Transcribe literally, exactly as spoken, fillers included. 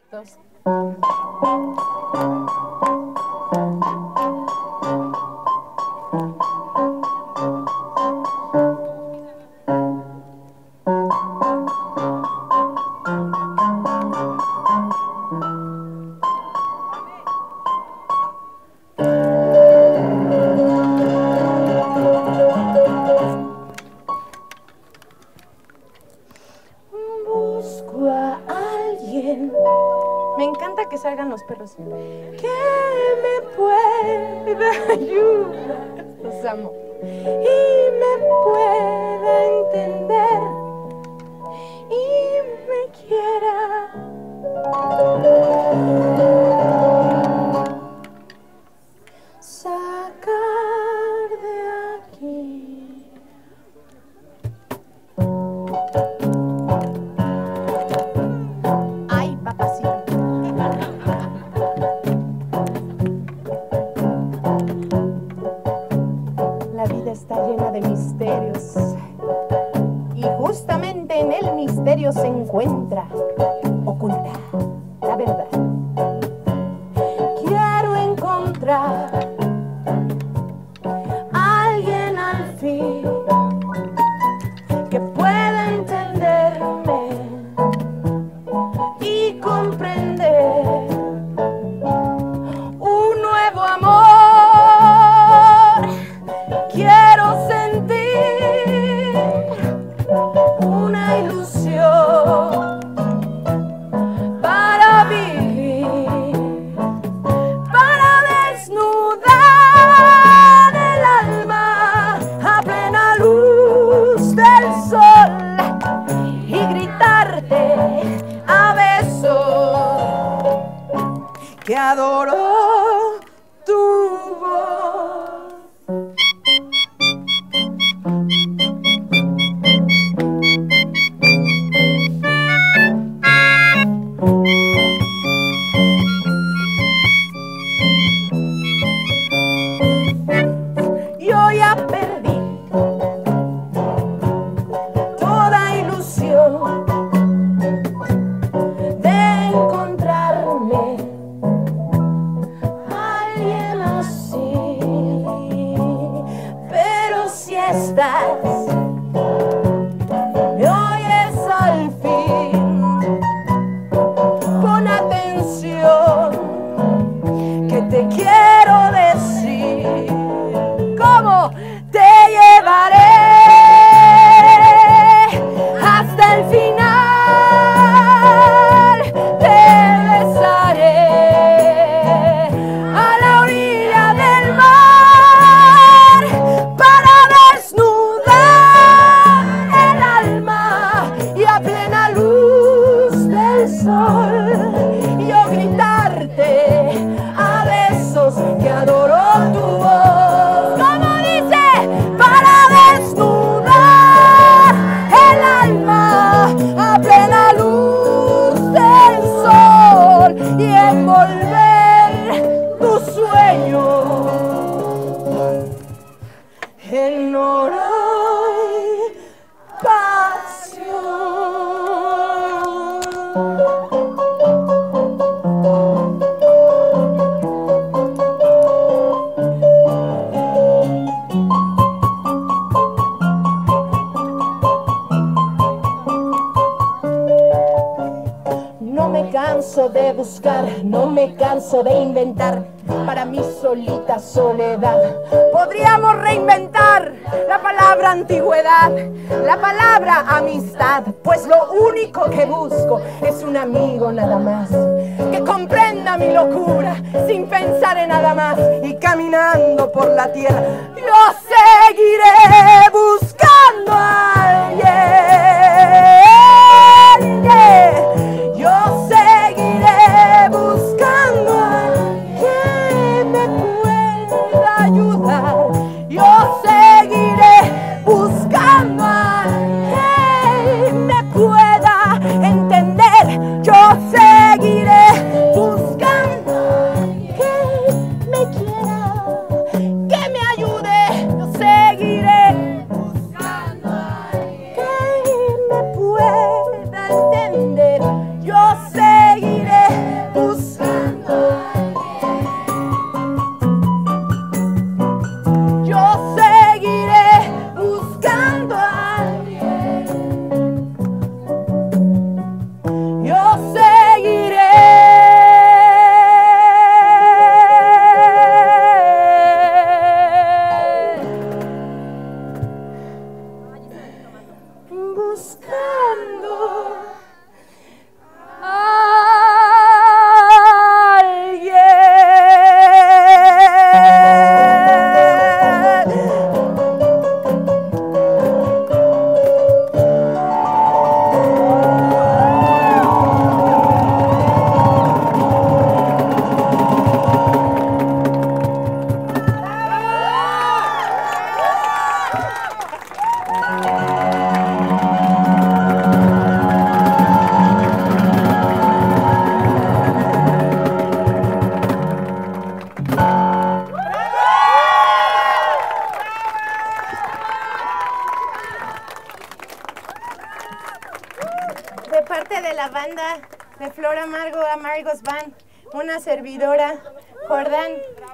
dos. Busco a alguien. Me encanta que salgan los perros. Que me pueda ayudar. Los amo. Y me pueda entender. Y me quiera. Sacar de aquí. Ay, papacito. La vida está llena de misterios. Y justamente en el misterio se encuentra oculta la verdad. Quiero encontrar a alguien al fin que pueda entenderme y comprender un nuevo amor. Quiero sentir una ilusión para vivir, para desnudar el alma a plena luz del sol y gritarte a besos que adoro tu voz. Yo ya perdí toda ilusión de encontrarme a alguien así. Pero si estás, me oyes al fin, pon atención que te quiero decir. ¿Cómo? Te llevaré hasta el final, te besaré a la orilla del mar para desnudar el alma y a plena luz del sol yo gritarte a besos que adoro tu voz. ¿Cómo dice? Para desnudar el alma a plena luz del sol y envolver tu sueño en oro y No me canso de buscar, no me canso de inventar para mi solita soledad. Podríamos reinventar la palabra antigüedad, la palabra amistad, pues lo único que busco es un amigo nada más, que comprenda mi locura sin pensar en nada más. Y caminando por la tierra yo seguiré buscando a alguien. Yo seguiré buscando a alguien que me pueda ayudar. Yo seguiré buscando a alguien que me pueda entender. Yo seguiré buscando a alguien que me quiera, que me ayude. Yo seguiré buscando a alguien que me pueda entender. Yo seguiré de parte de la banda de Flor Amargo, Amargos Band, una servidora, Jordán.